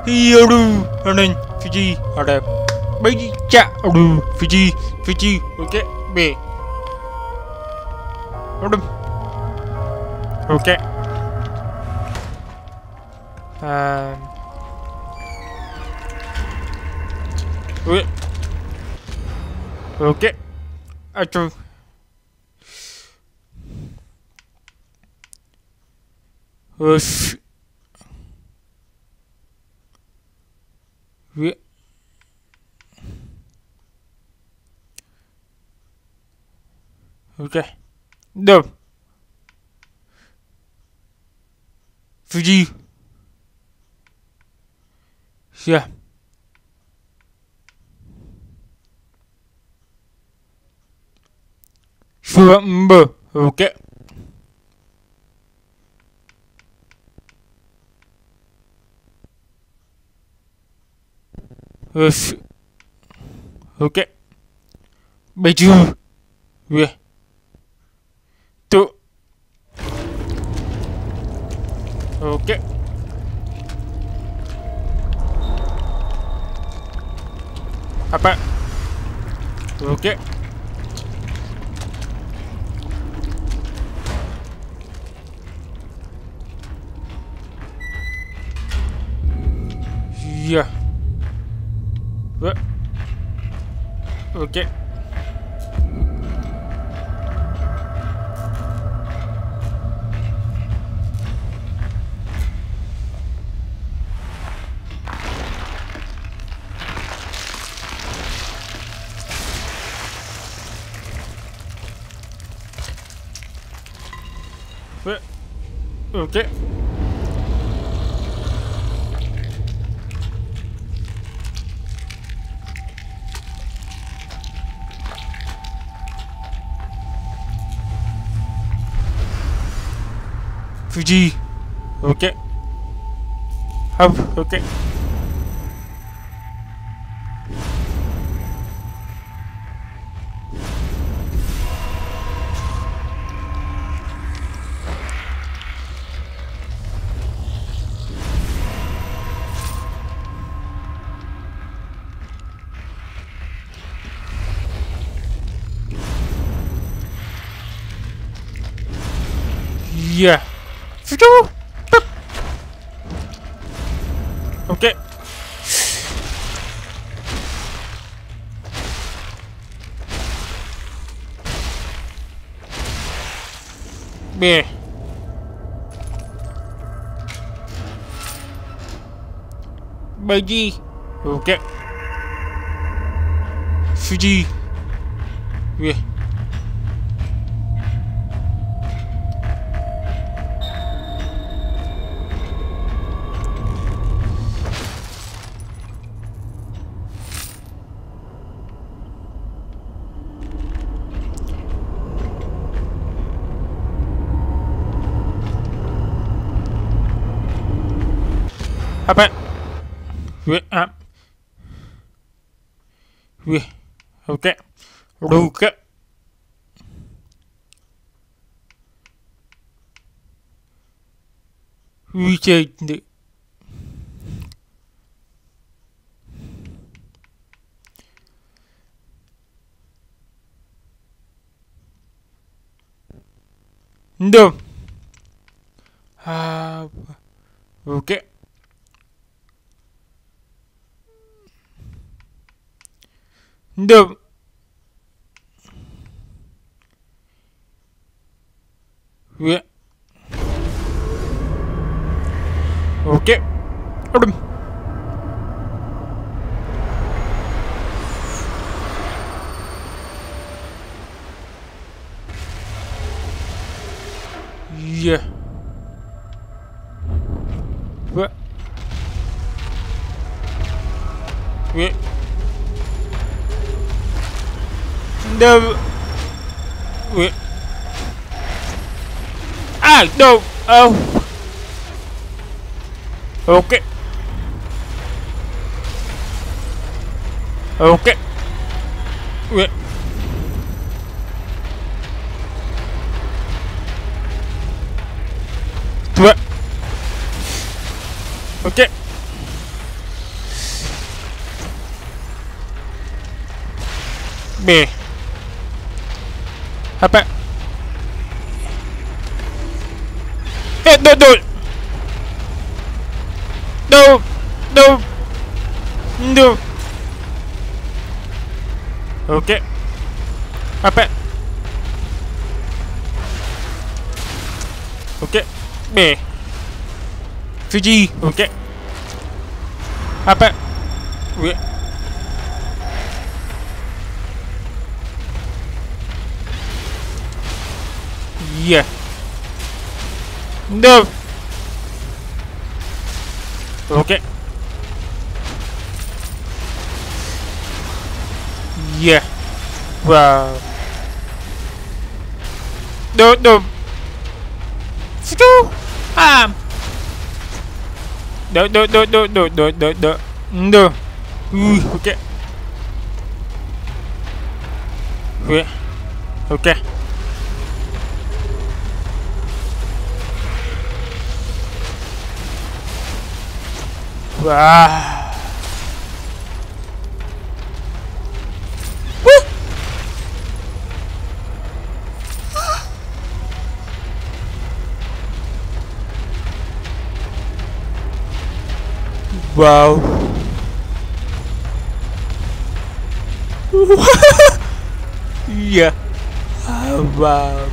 Aduh, aduh, Fiji ada bayi cak. Aduh, Fiji, oke, B. Aduh, oke. Wait, oke. Aduh, wait. Okay. No. Fiji. Yeah. Remember. Okay. Yes. Okay. Baju. Yeah. Two. Okay. Apa? Okay. Yeah. What? Okay. What? Okay. Fiji. Okay. Up. Okay. Yeah. Fiji. Okay. B. Baji. Okay. Fiji. Yeah. Apa? Wait up. Wait. Okay. Ruka. We change the. No. Okay. No. Wait. Okay. Adam. Yeah. What? Wait. No. Wait. Ah, no. Oh. Okay. Okay. Wait. What? Okay. B. Apa? No. No. No. No. Oke. Apa? Oke. B. Fiji. Oke. Apa? W. Iya. No. Oke. Iya. Wow. No. Situ. No. No. Oke. Oke. Wah. Wow. Iya. Wow.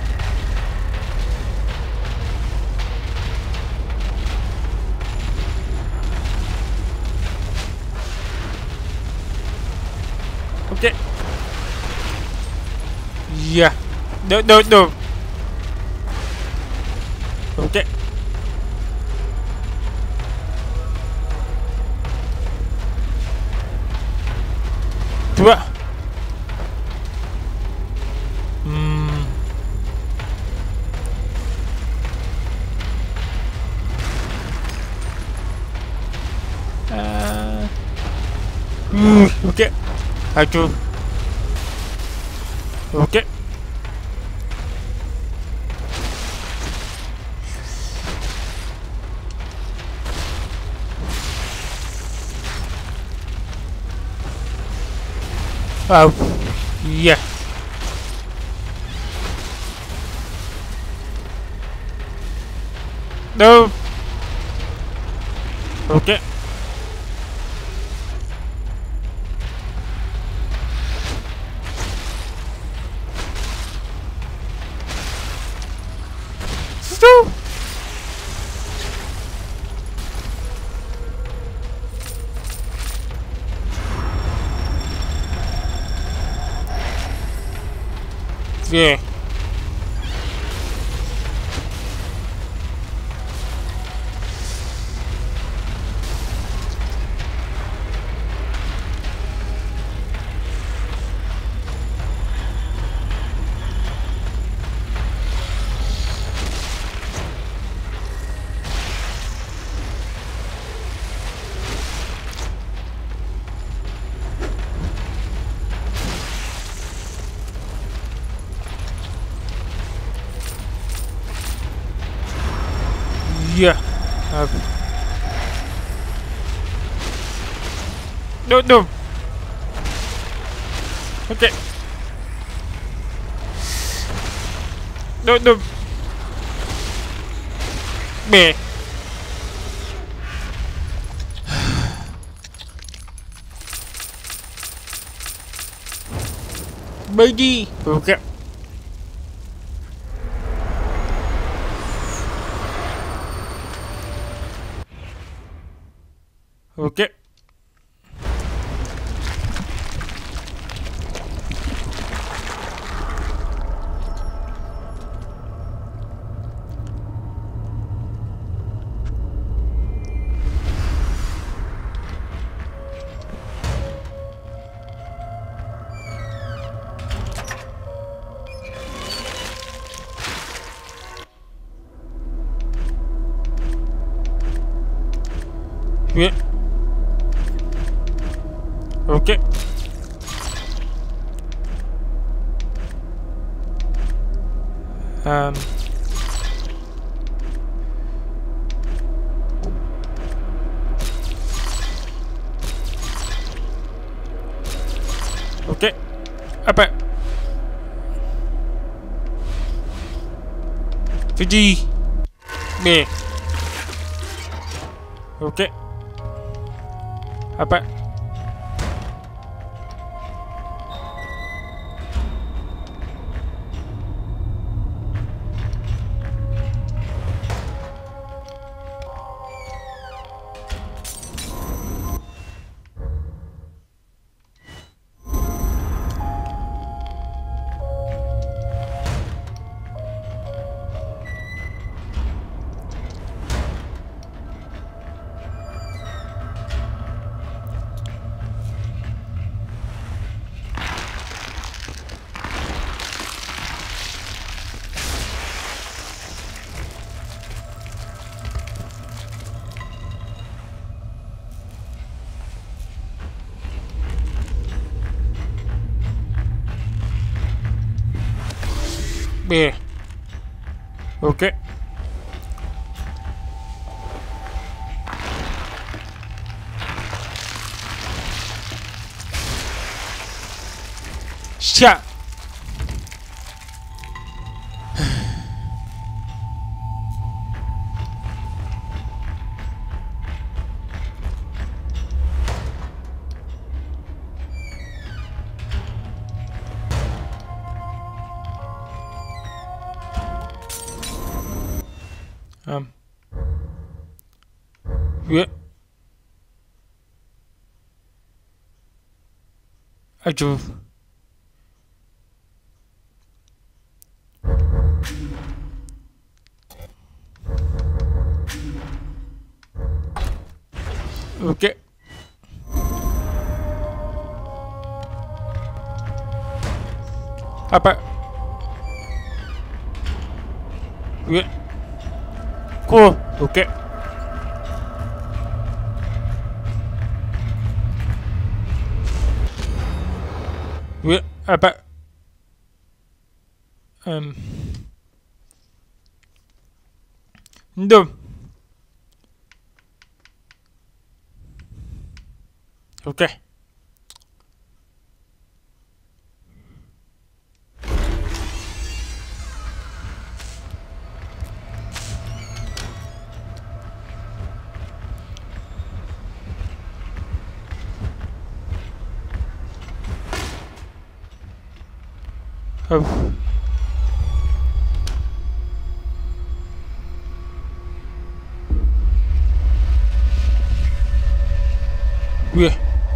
Oke. Iya. No. Oke. Dua. Oke. Aduh. Oke. Wow. Iya. No. Oke. Situ. Yeah. Iya. No. Oke. No. B. Baby. Oke. Oke. Yeah. Oke. Oke. Apa? Fiji. B. Oke. Apa? B. Oke. Siap. Ya. Aduh. Oke. Apa? Ya. Cool. Oke. Ya, apa? Ndum. Oke. Wih.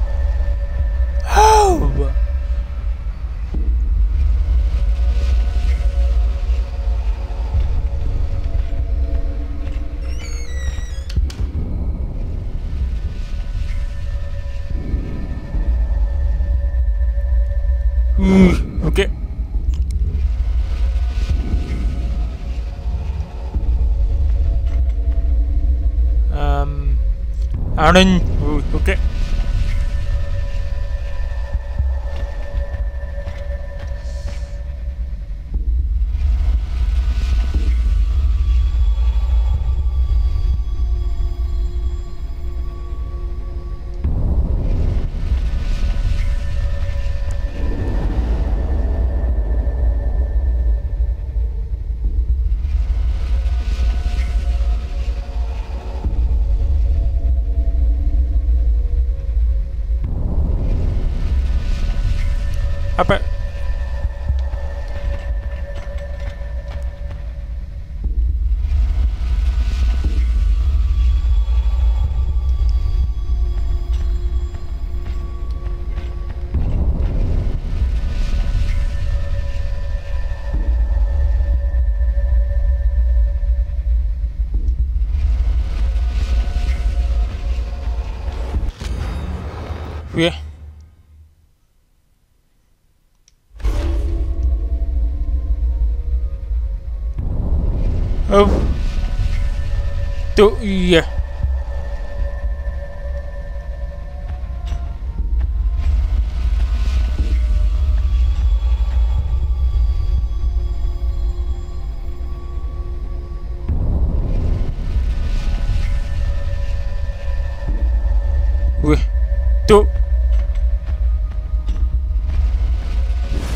Oke. Anin. Oke. Apa? Wih. Oh. Tuh iya. Wih. Tuh.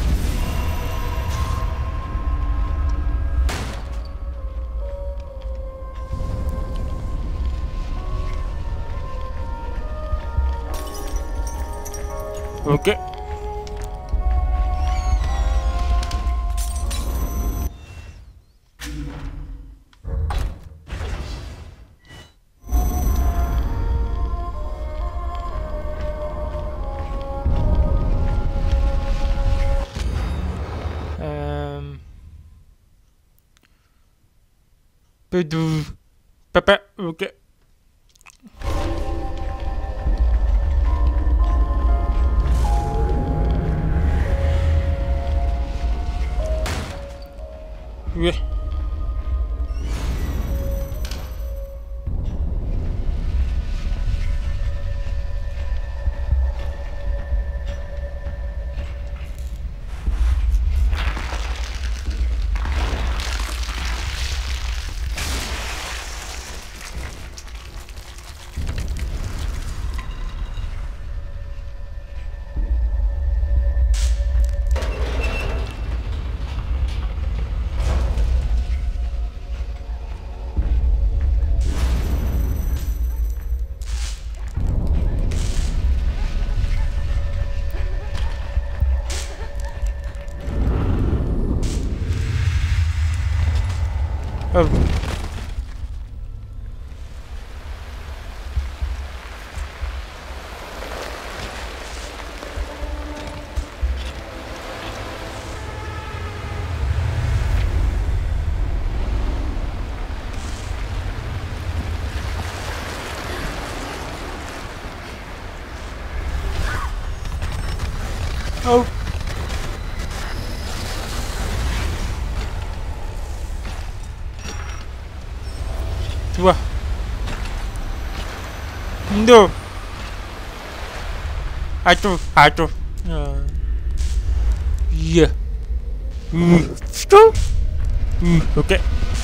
Okay. Pedu. Papa. Okay. Yeah. Oh. Oh. Wah. No. Aduh. Yeah. Stop. Okay.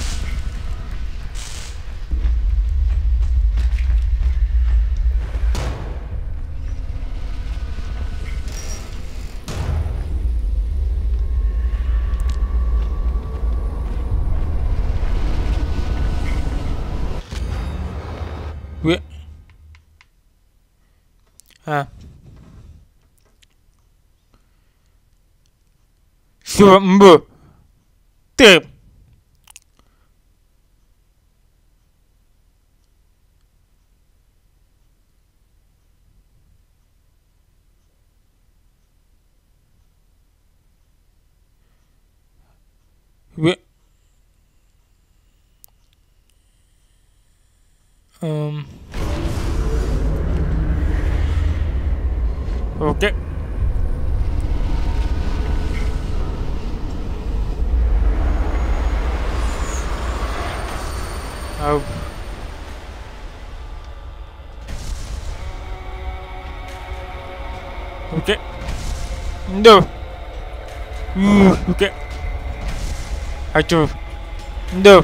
Wait. Ah. Sumbu. Tip. Wait. Um. Okay. Oh. Okay. No. Okay. Aduh. No.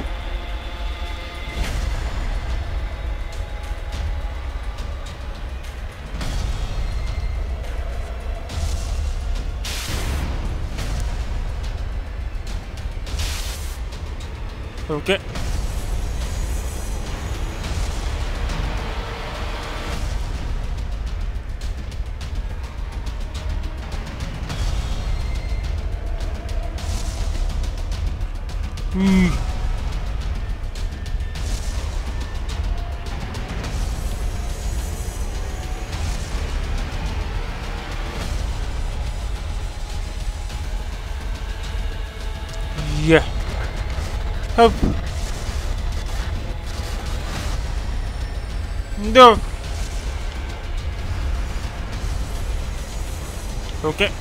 Okay. Yeah. Oh. No. Okay.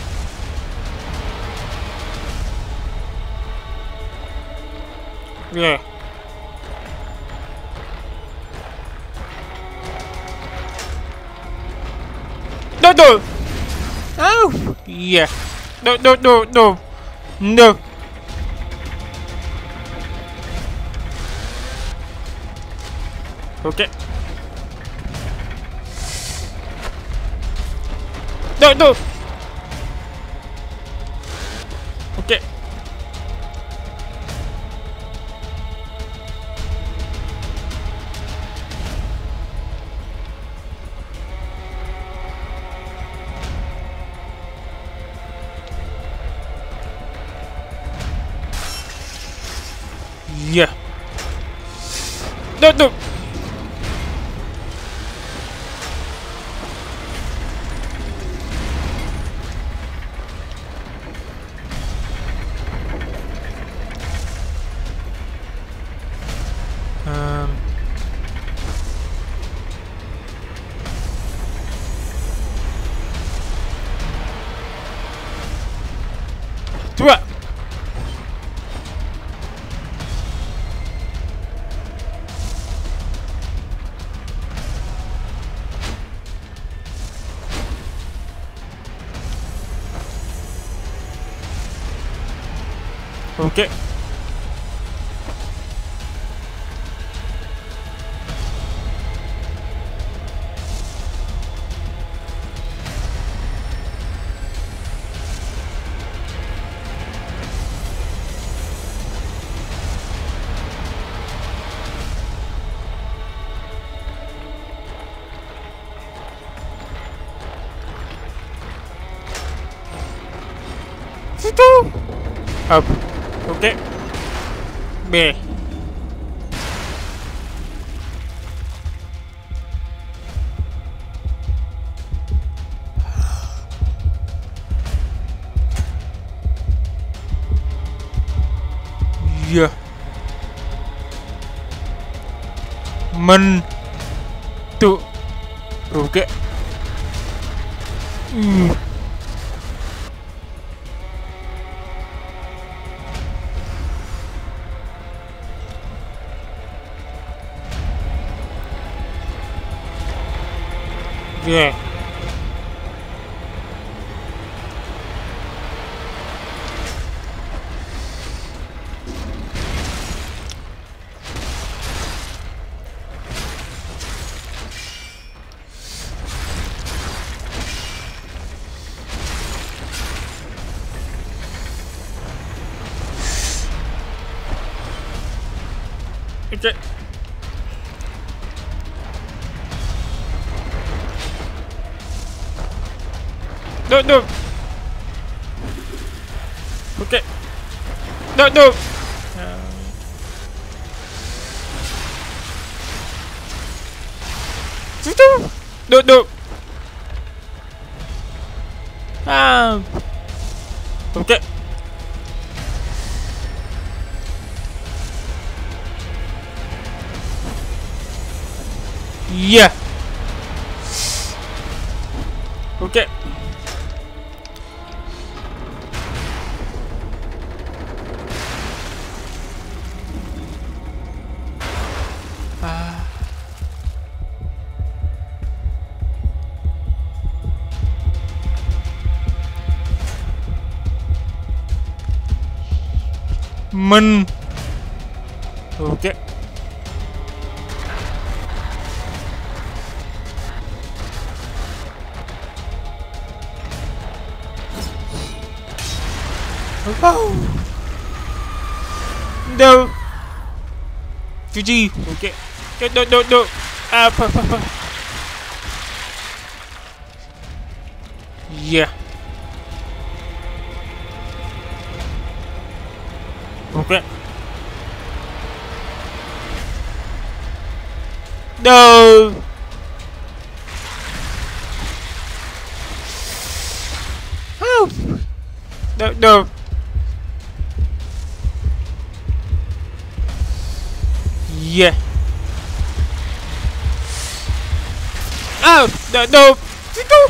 Yeah. No. Oh. Yeah. No. No. Okay. No. Okay. Yeah. No, no. Dua. Okay. Situ. Up. Okay. B. Yeah. Men. Tu. Okay. Yeah. Okay. No, no. Okay. No, no. Situ. No, no. Okay. Yeah. Okay. Men. Okay. Oh. No. Fiji. Okay. Okay. No, no, no. Pa. Yeah. Okay. No. Oh. No, no. Yeah. Oh, no, no. Situ.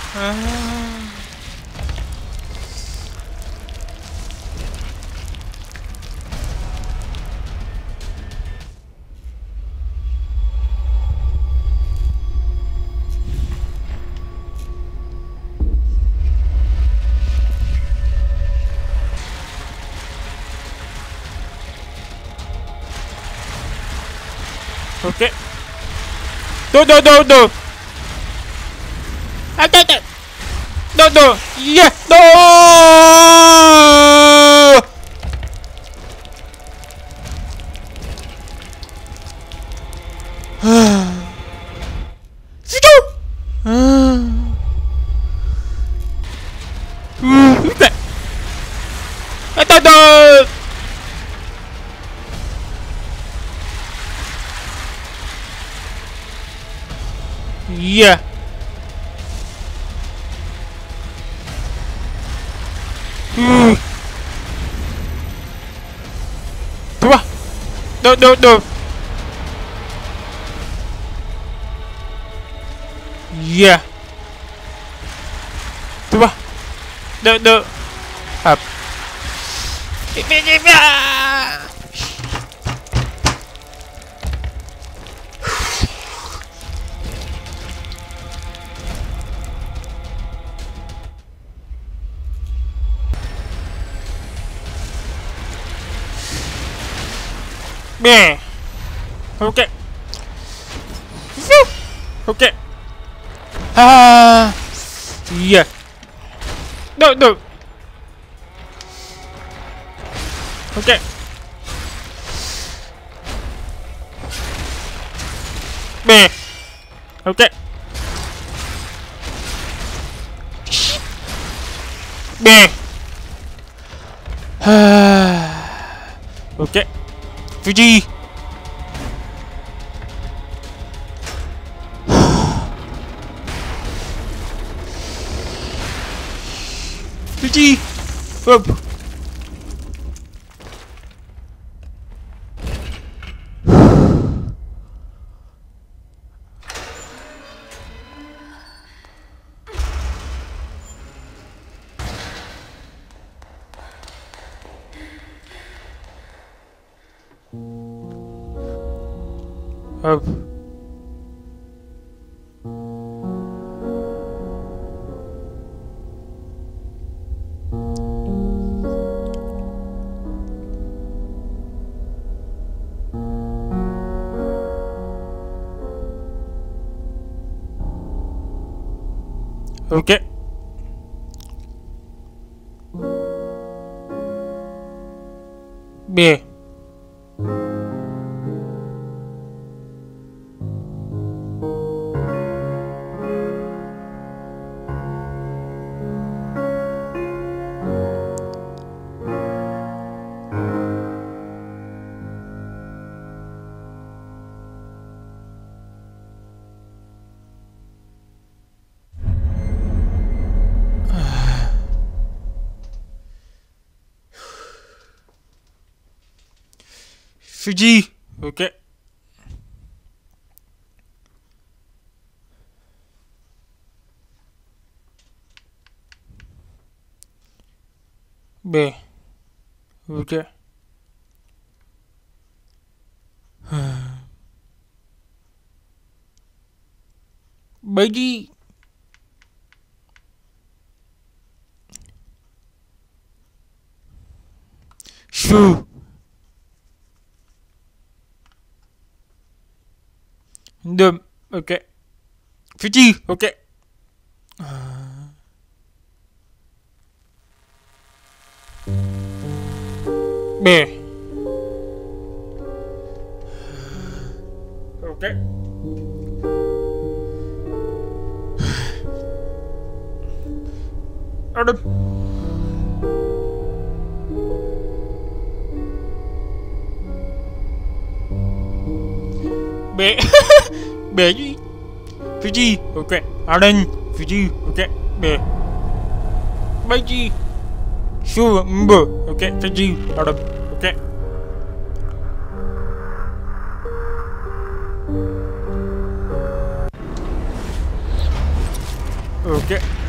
Okay. No, no, no, no. No, no. Yeah. No. Situ. No. Yeah. Tua. Được. Yeah. Tua. Được. Hợp. Bè. Ok. Ok. Yeah. Được. Ok. Bè. Ok. Bè. Ok. Fuji. Fuji. Up. Up. Ok. Bè. Fuji. Ok. Bè. Ok. Baby. Shoo. Đâm. Ok. Fuji. Ok. Bè. Ok. Đâm. Bè. Bè gì? Fuji. Ok. Arden. Fuji. Ok. Bè. Baby. Shoo. Mbo. Ok. Fuji. Arden. Ok. Ok.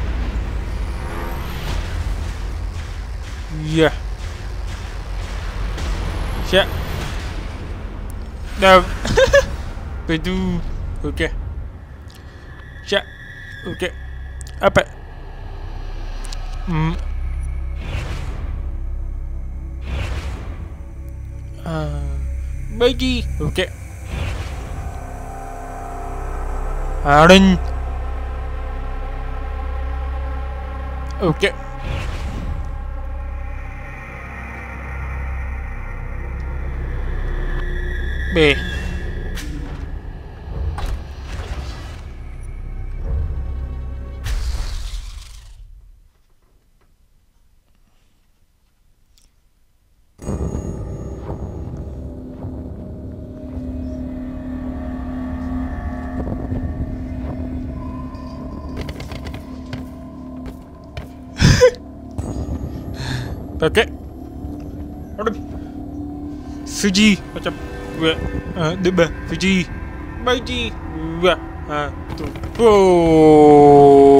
Yeah. Dạ. Đâm. Bedu. Ok. Dạ. Ok. Apa? Baby. Ok. Arden. Ok. Bè. Oke. Aduh. Fiji macam gue debah Fiji. Baiji. Wah. Tuh. Oh.